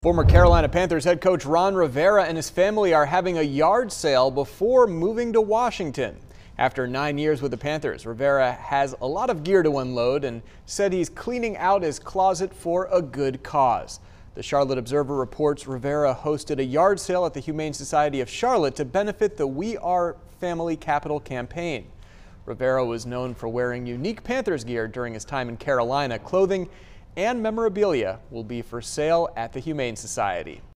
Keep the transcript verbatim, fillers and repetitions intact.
Former Carolina Panthers head coach Ron Rivera and his family are having a yard sale before moving to Washington. After nine years with the Panthers, Rivera has a lot of gear to unload and said he's cleaning out his closet for a good cause. The Charlotte Observer reports Rivera hosted a yard sale at the Humane Society of Charlotte to benefit the We Are Family Capital campaign. Rivera was known for wearing unique Panthers gear during his time in Carolina. Clothing and memorabilia will be for sale at the Humane Society.